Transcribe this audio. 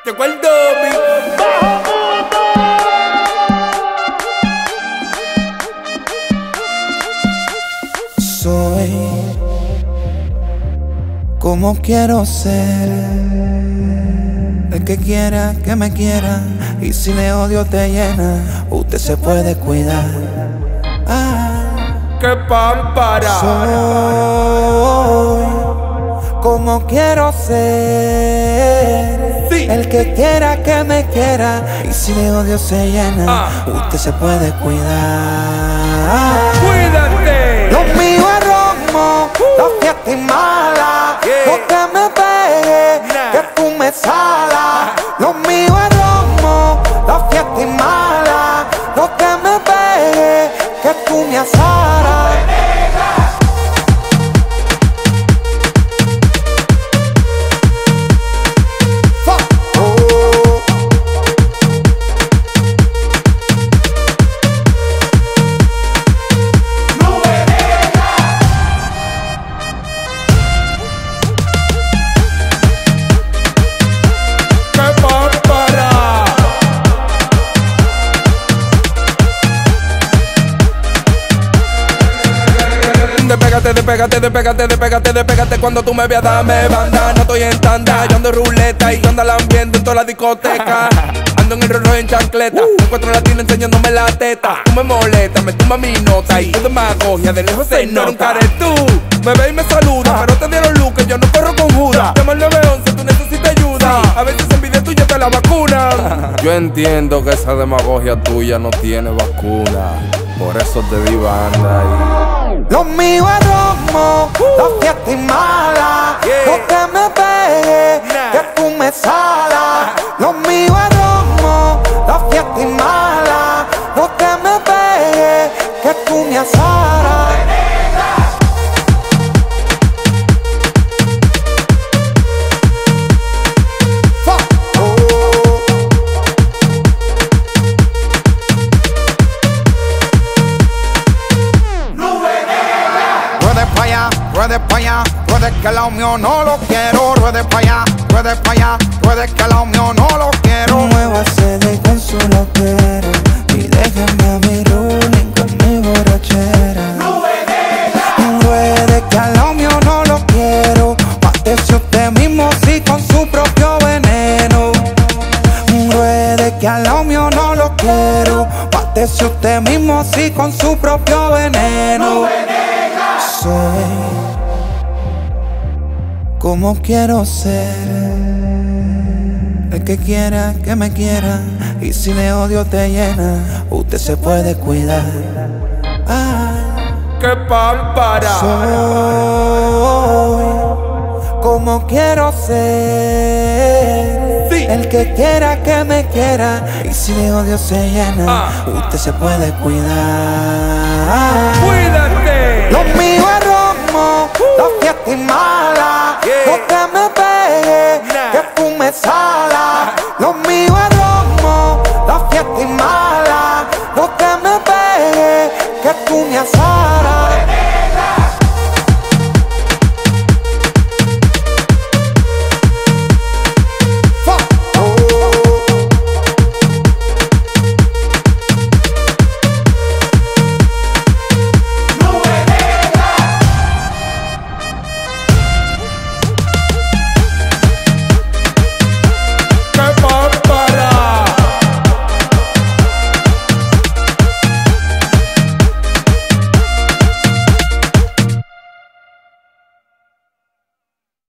Llegó el Dobby. Soy como quiero ser, el que quiera que me quiera, y si de odio te llena, usted se puede cuidar. ¡Qué pámpara! Soy como quiero ser, sí, el que quiera que me quiera, y si de odio se llena, usted se puede cuidar. ¡Cuídate! Lo mío es romo, la fiesta es mala, no que me pegue, que tú me salas. Lo mío es romo, la fiesta es mala, no que me pegue, que tú me asaras. Despégate cuando tú me veas, dame banda. No estoy en tanda, yo ando en ruleta y anda el ambiente en toda la discoteca. Ando en el reloj en chancleta, encuentro latino enseñándome la teta. Tú me molestas, me tumba mi nota y tu demagogia de lejos se nota. Un caretú, me ve y me saluda, pero te dieron luz que yo no corro con Judas. Llama al 911, tú necesitas ayuda. A veces envidia tuya te la vacunan. Yo entiendo que esa demagogia tuya no tiene vacuna, por eso te di banda y... Lo mío es romo, la fiesta es mala, no que me pegue, que tú me salas. Lo mío es romo, la fiesta es mala, no que me pegue, que tú me asaras. Ruede pa' allá, ruede que al lado mío no lo quiero. Ruede pa' allá, ruede pa' allá, ruede que al lado mío no lo quiero. Muévase de con su loquera y déjame a mi ruling con mi borrachera. Ruede que al lado mío no lo quiero. Mátese usted mismo si con su propio veneno. Ruede que al lado mío no lo quiero. Mátese usted mismo si con su propio veneno. Soy como quiero ser, el que quiera que me quiera, y si de odio te llena, usted se puede cuidar. ¡Qué pámpara! Soy como quiero ser, sí, el que quiera que me quiera, y si de odio se llena, usted se puede cuidar. ¡Cuídate! Lo mío es romo, la fiesta es mala, no que me pegue, que tú me salas.